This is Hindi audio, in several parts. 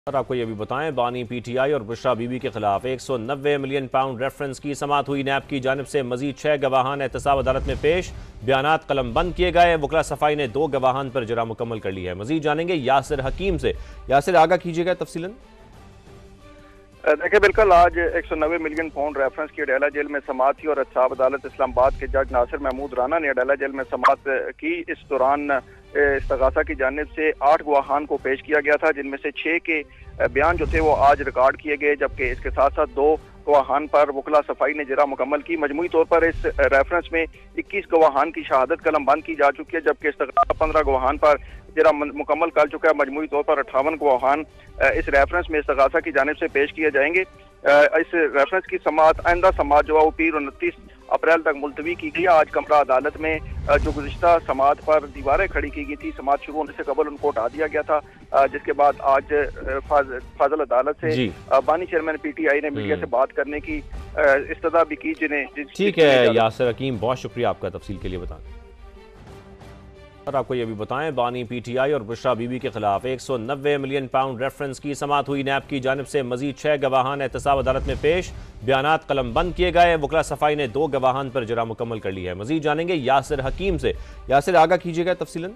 और आपको ये भी बताएं, बानी पीटीआई और बुशरा बीबी के खिलाफ 190 मिलियन पाउंड रेफरेंस की समाअत हुई। नैब की जानिब से मजीद 6 गवाहान एहतसाब अदालत में पेश, बयानात कलम बंद किए गए। वकला सफाई ने 2 गवाहान पर जरा मुकम्मल कर ली है। मजीद जानेंगे यासिर हकीम से। यासिर, आगा कीजिएगा तफसीलन। देखिए, बिल्कुल आज 190 मिलियन पाउंड रेफरेंस की अडेला जेल में समाअत थी और एहतसाब अदालत इस्लामाबाद के जज नासिर महमूद राना ने अडेला जेल में समाअत की। इस दौरान इस्तगासा की जानिब से 8 गवाहान को पेश किया गया था, जिनमें से 6 के बयान जो थे वो आज रिकॉर्ड किए गए, जबकि इसके साथ साथ 2 गवाहान पर वकला सफाई ने जरा मुकम्मल की। मजमूई तौर पर इस रेफरेंस में 21 गवाहान की शहादत कलम बंद की जा चुकी है, जबकि इस्तगासा 15 गवाहान पर जरा मुकम्मल कर चुका है। मजमूई तौर पर 58 गवाहान इस रेफरेंस में इस्तगासा की जानिब से पेश किए जाएंगे। इस रेफरेंस की समाअत आइंदा समाअत जो है वो पीर 29 अप्रैल तक मुलतवी की गई। आज कमरा अदालत में जो गुज़िश्ता समाअत पर दीवारें खड़ी की गई थी, समाअत शुरू होने से कबल उनको हटा दिया गया था, जिसके बाद आज फाजल अदालत से बानी चेयरमैन पीटीआई ने मीडिया से बात करने की इस्तदा भी की, जिन्हें ठीक है यासिर हकीम, बहुत शुक्रिया आपका तफसील के लिए बताने। और आपको ये भी बताएं, बानी पीटीआई और बुशरा बीबी के खिलाफ 190 मिलियन पाउंड रेफरेंस की समाअत हुई। नैब की जानिब से मजीद 6 गवाहान एहतसाब अदालत में पेश, बयानात कलम बंद किए गए। वकला सफाई ने 2 गवाहान पर जरा मुकम्मल कर ली है। मजीद जानेंगे यासिर हकीम से। यासिर, आगा कीजिएगा तफसीलन।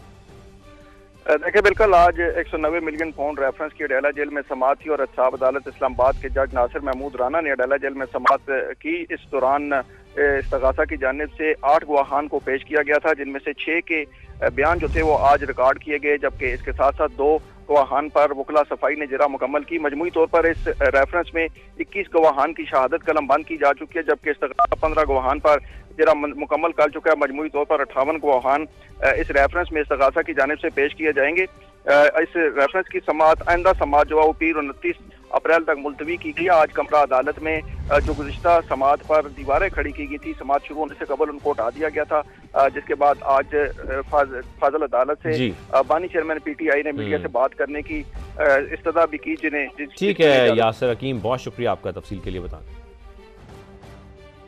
देखिए, बिल्कुल आज 190 मिलियन पाउंड रेफरेंस की अडेला जेल में समाअत थी और एहतसाब अदालत इस्लामाबाद के जज नासिर महमूद राना ने अडेला जेल में समाअत की। इस दौरान इस्तगासा की जानिब से 8 गवाहान को पेश किया गया था, जिनमें से 6 के बयान जो थे वो आज रिकॉर्ड किए गए, जबकि इसके साथ साथ 2 गवाहान पर वकला सफाई ने जरा मुकम्मल की। मजमूई तौर पर इस रेफरेंस में 21 गवाहान की शहादत कलम बंद की जा चुकी है, जबकि इस्तगासा 15 गवाहान पर जरा मुकम्मल कर चुका है। मजमूई तौर पर 58 गवाहान इस रेफरेंस में इस्तगासा की जानिब से पेश किए जाएंगे। इस रेफरेंस की समाअत आइंदा समाअत जो है वो पीर 29 अप्रैल तक मुलतवी की गई। आज कमरा अदालत में जो गुज़िश्ता समाअत पर दीवारें खड़ी की गई थी, समाअत शुरू होने से कबल उनको हटा दिया गया था, जिसके बाद आज फाजल अदालत से बानी चेयरमैन पीटीआई ने मीडिया से बात करने की इस्तदा भी की, जिन्हें ठीक है यासिर हकीम, बहुत शुक्रिया आपका तफसील के लिए बताने।